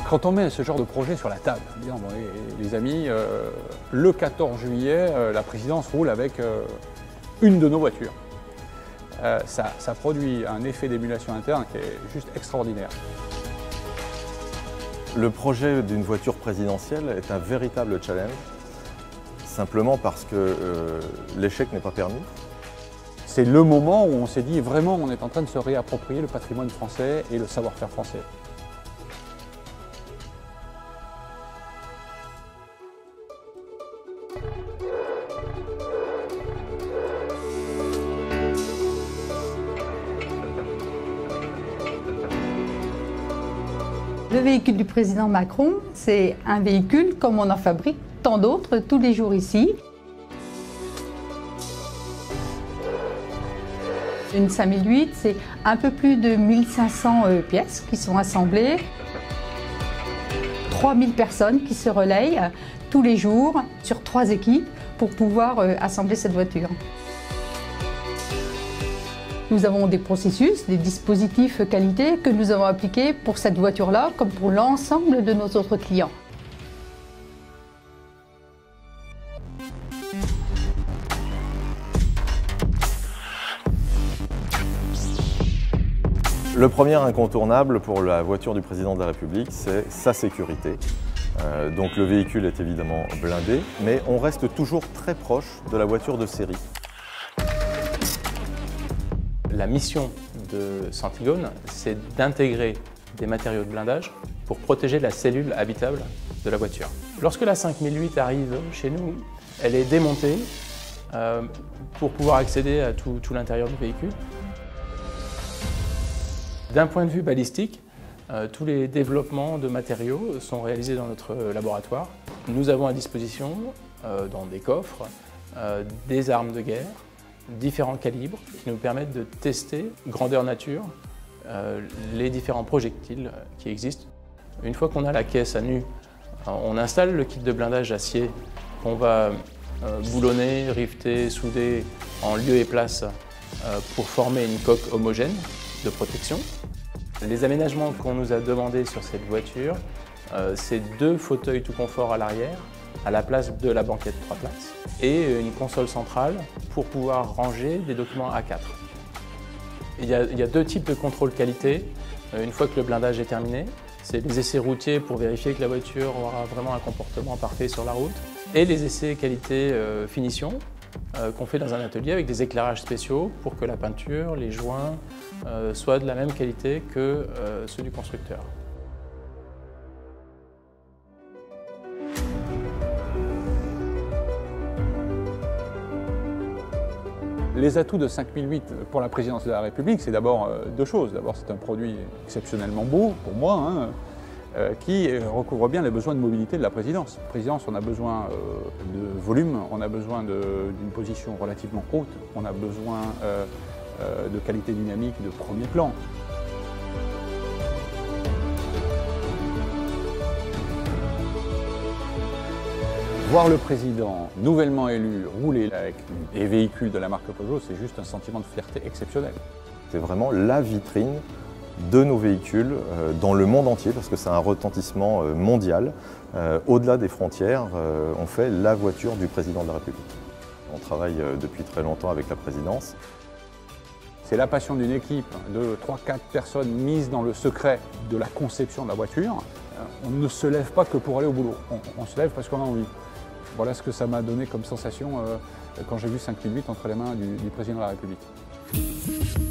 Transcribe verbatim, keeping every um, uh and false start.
Quand on met ce genre de projet sur la table, disant, bon, les, les amis, euh, le quatorze juillet, euh, la présidence roule avec euh, une de nos voitures. Euh, ça, ça produit un effet d'émulation interne qui est juste extraordinaire. Le projet d'une voiture présidentielle est un véritable challenge, simplement parce que euh, l'échec n'est pas permis. C'est le moment où on s'est dit vraiment on est en train de se réapproprier le patrimoine français et le savoir-faire français. Le véhicule du président Macron, c'est un véhicule comme on en fabrique tant d'autres tous les jours ici. Une cinq mille huit, c'est un peu plus de mille cinq cents pièces qui sont assemblées. trois mille personnes qui se relayent tous les jours sur trois équipes pour pouvoir assembler cette voiture. Nous avons des processus, des dispositifs qualité que nous avons appliqués pour cette voiture-là comme pour l'ensemble de nos autres clients. Le premier incontournable pour la voiture du président de la République, c'est sa sécurité. Euh, donc le véhicule est évidemment blindé, mais on reste toujours très proche de la voiture de série. La mission de Centigone, c'est d'intégrer des matériaux de blindage pour protéger la cellule habitable de la voiture. Lorsque la cinq mille huit arrive chez nous, elle est démontée euh, pour pouvoir accéder à tout, tout l'intérieur du véhicule. D'un point de vue balistique, euh, tous les développements de matériaux sont réalisés dans notre laboratoire. Nous avons à disposition, euh, dans des coffres, euh, des armes de guerre, différents calibres qui nous permettent de tester, grandeur nature, euh, les différents projectiles qui existent. Une fois qu'on a la caisse à nu, on installe le kit de blindage acier qu'on va euh, boulonner, rifter, souder en lieu et place euh, pour former une coque homogène de protection. Les aménagements qu'on nous a demandés sur cette voiture, euh, c'est deux fauteuils tout confort à l'arrière, à la place de la banquette trois places, et une console centrale pour pouvoir ranger des documents A quatre. Il y a, il y a deux types de contrôle qualité. Une fois que le blindage est terminé, c'est les essais routiers pour vérifier que la voiture aura vraiment un comportement parfait sur la route, et les essais qualité euh, finition euh, qu'on fait dans un atelier avec des éclairages spéciaux pour que la peinture, les joints euh, soient de la même qualité que euh, ceux du constructeur. Les atouts de cinq mille huit pour la présidence de la République, c'est d'abord euh, deux choses. D'abord, c'est un produit exceptionnellement beau, pour moi, hein, euh, qui recouvre bien les besoins de mobilité de la présidence. La présidence, on a besoin euh, de volume, on a besoin d'une position relativement haute, on a besoin euh, euh, de qualité dynamique de premier plan. Voir le président nouvellement élu rouler avec des véhicules de la marque Peugeot, c'est juste un sentiment de fierté exceptionnel. C'est vraiment la vitrine de nos véhicules euh, dans le monde entier, parce que c'est un retentissement euh, mondial. Euh, Au-delà des frontières, euh, on fait la voiture du président de la République. On travaille euh, depuis très longtemps avec la présidence. C'est la passion d'une équipe de trois quatre personnes mises dans le secret de la conception de la voiture. On ne se lève pas que pour aller au boulot, on, on se lève parce qu'on a envie. Voilà ce que ça m'a donné comme sensation euh, quand j'ai vu cinq mille huit entre les mains du, du président de la République.